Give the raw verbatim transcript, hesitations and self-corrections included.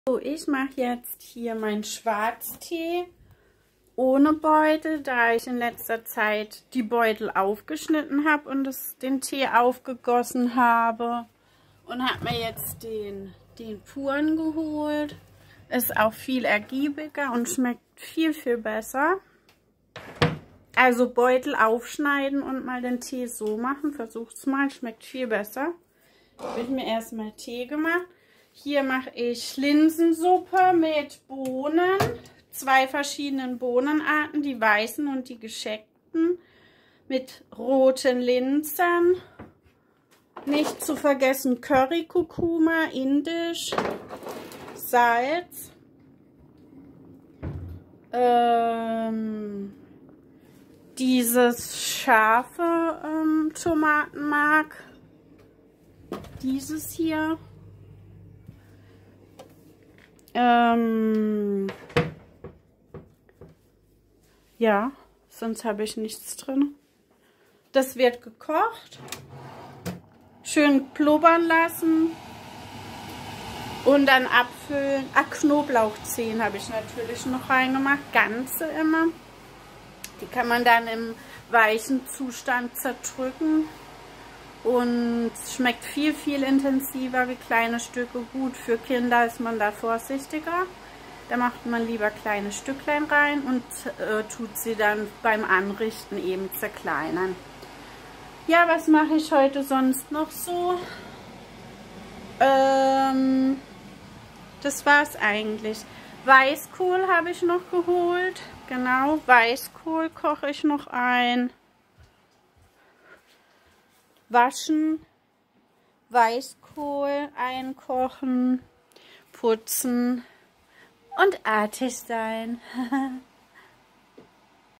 So, ich mache jetzt hier meinen Schwarztee ohne Beutel, da ich in letzter Zeit die Beutel aufgeschnitten habe und das, den Tee aufgegossen habe. Und habe mir jetzt den, den puren geholt. Ist auch viel ergiebiger und schmeckt viel, viel besser. Also Beutel aufschneiden und mal den Tee so machen. Versucht's mal, schmeckt viel besser. Ich habe mir erstmal Tee gemacht. Hier mache ich Linsensuppe mit Bohnen, zwei verschiedenen Bohnenarten, die weißen und die gescheckten, mit roten Linsen. Nicht zu vergessen Curry, Kurkuma, indisch, Salz, ähm, dieses scharfe ähm, Tomatenmark, dieses hier. Ähm, ja, sonst habe ich nichts drin. Das wird gekocht, schön blubbern lassen und dann abfüllen. Ah, Knoblauchzehen habe ich natürlich noch reingemacht, ganze immer. Die kann man dann im weichen Zustand zerdrücken. Und es schmeckt viel, viel intensiver wie kleine Stücke. Gut, für Kinder ist man da vorsichtiger. Da macht man lieber kleine Stücklein rein und äh, tut sie dann beim Anrichten eben zerkleinern. Ja, was mache ich heute sonst noch so? Ähm, das war's eigentlich. Weißkohl habe ich noch geholt. Genau, Weißkohl koche ich noch ein. Waschen, Weißkohl einkochen, putzen und artig sein.